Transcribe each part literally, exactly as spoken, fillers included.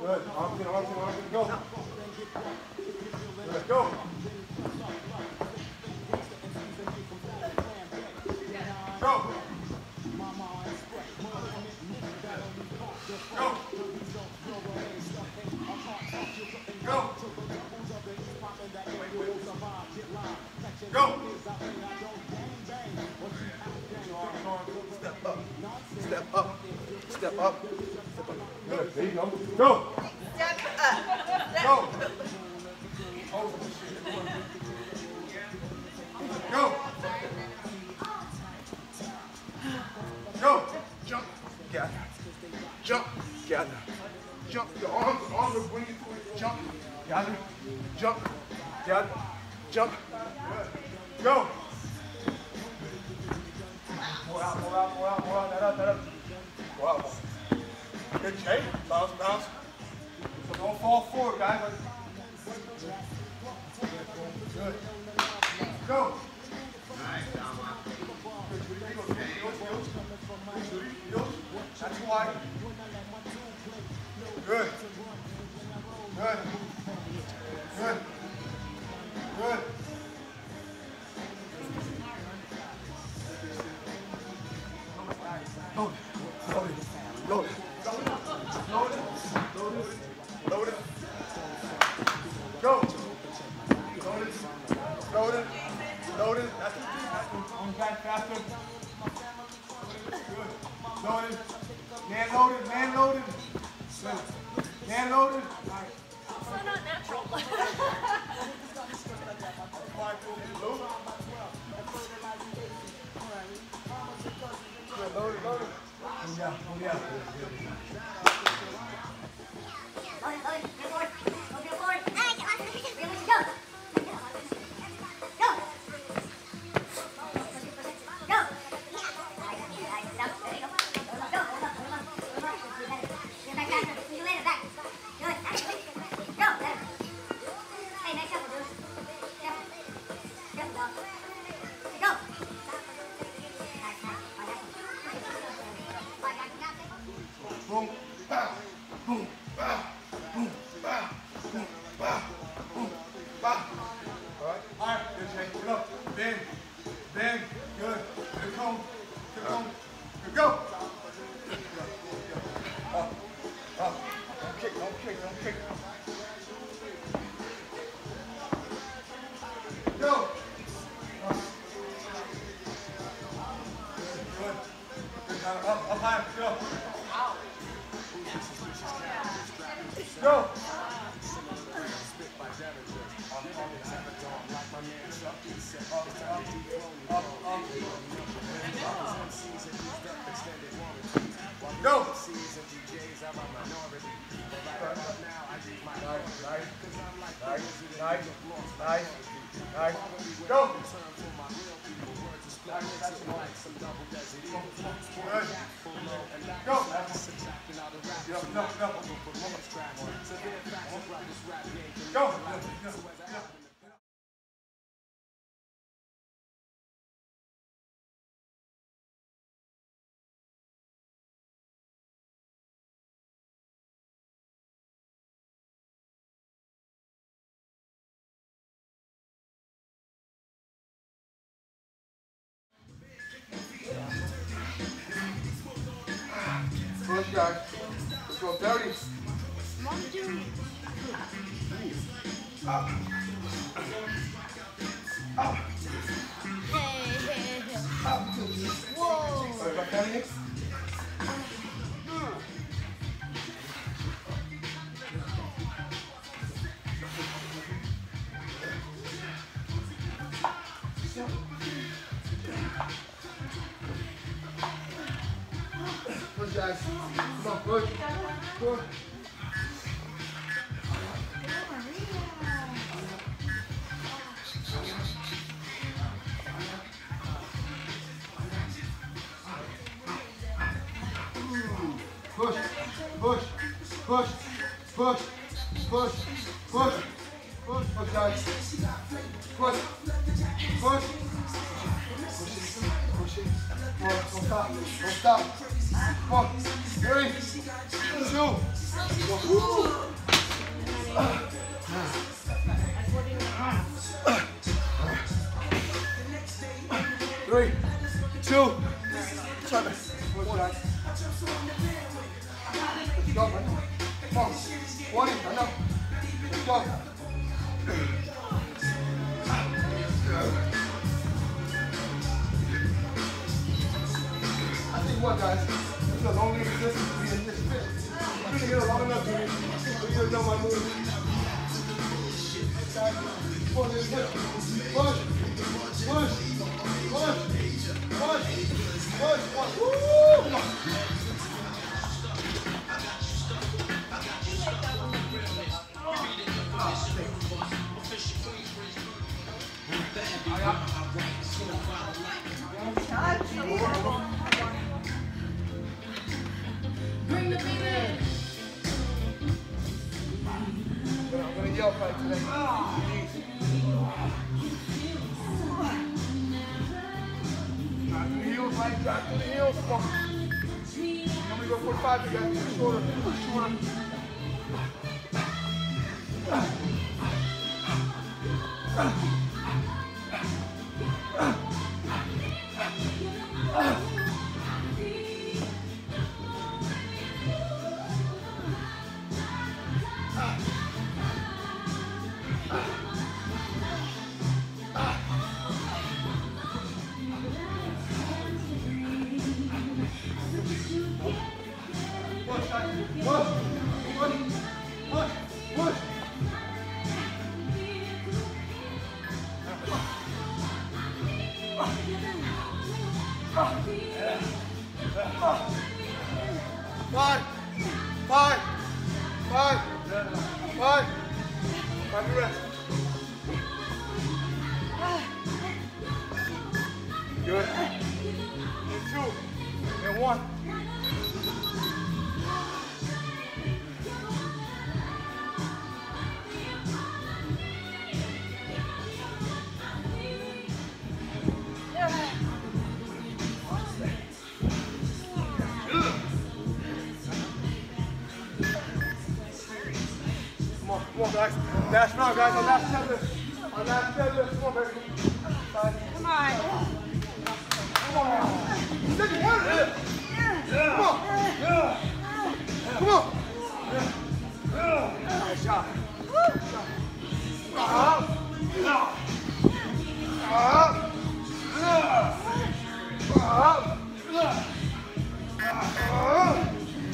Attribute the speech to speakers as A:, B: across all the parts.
A: Good. Arms in, arms in, arms in. Go. Good. Go. Go. Go. Go. Go. Step up. Step up. Step up. Good. There you go. Go.
B: Step up. Step
A: Go. Oh, go. Go. Jump. Gather. Jump. Gather. Jump. Your arms, arms will bring you through it. Jump. Gather. Jump. Gather. Jump. Go. More out, more out, more out, more out. That up, that up. Go out. Good shape. Bounce, bounce. So don't fall forward, guys. Good. Go. Nice. Not too wide. Good. Good. Good. Good. Load it. Load it. Load it. Load it. Load it. Load it. Go. Load it. Load it. Load it. That's it. That's it. On back faster. Good. Load it. Man loaded. Man loaded. Good. Man loaded. All right.
B: So not natural.
A: Good. Load it. Load it. Oh yeah. Oh yeah.
C: Load it. Load it. Get forward. Go. Get forward. Hey, get on. Go.
A: Boom, bow, boom, bow, boom, bow, boom, bow, boom, bow. All right, all right, good shape. Get up, bend, bend, good. Good cone, good cone, good go. Up, up. Don't kick, don't kick, don't kick. Go. Up. Good, good. Up, up high, go. Go! Go! Nice, nice, nice, nice, nice. Go! Good. Go! Yep, no, no. Go! Push, guys. Let's go thirty. Up. Up.
B: Hey, hey, hey.
A: Up.
B: Whoa.
A: Sorry, back down here. Push, guys. Come on, push. Push. Push, push, push, push, push, push, push, push, guys. Push, push, push it, push it. Don't stop, don't stop. One, three, two, Three, two, seven. One, guys. Let's go, man. Come on. twenty, I know. Let's go. I think what, guys? This is a long resistance to be in this fit. I'm gonna get a long enough to me. So you don't know my move. Guys, come on, let's push. Push. Push. Push. Push. Push. Push. Woo! Come on.
B: Bring the beat in.
A: I'm gonna yell fight today. Drop to the heels, right? Drop to the heels. Come on. I'm gonna go forty-five, you guys. Shorter, shorter. Five, five, five, five, five, you rest. Good. And two, and one. Come on, guys. Last round, guys. Our last deadlift. Our last deadlift. Come on, baby. Five.
B: Come on.
A: Come on now. Second one. Yeah. Come on. Yeah. Come on. Yeah. Nice shot. Good shot. Up. Up. Up. Up. Up.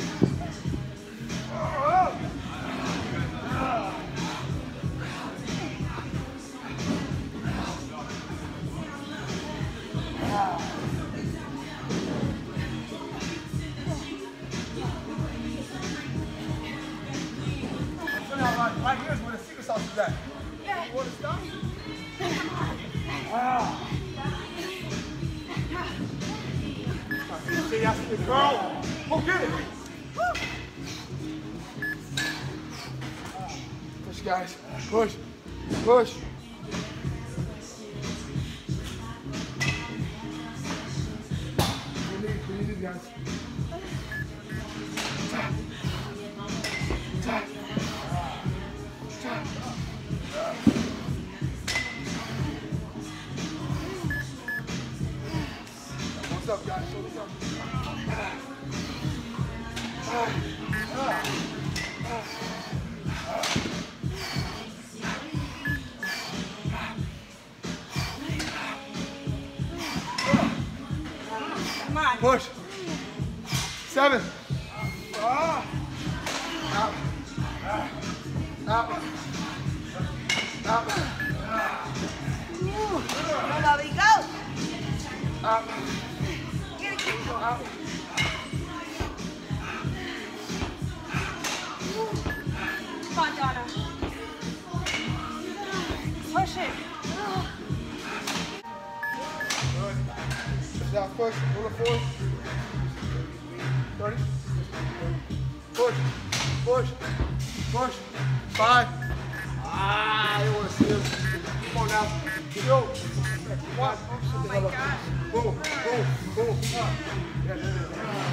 A: Right here is where the secret sauce is at.
B: Yeah.
A: You want to stop? Ah. See, that's the girl. Go get it. Push, guys. Push. Push. We need, we need it, guys. Tap. Tap. What's up, guys? What's up?
B: Come on.
A: Push. Seven. Out. Out. Out. Out.
B: Go, Bobby, go.
A: Out.
B: Get it, keep going.
A: Out.
B: Come on, Donna. Push it.
A: Good. Push down, push. Move it forward. thirty. Push. Push. Push. Five. Ah, you want to see him. Come on now. Go. One.
B: Oh my gosh.
A: Boom. Boom. Boom. Yeah, there it is.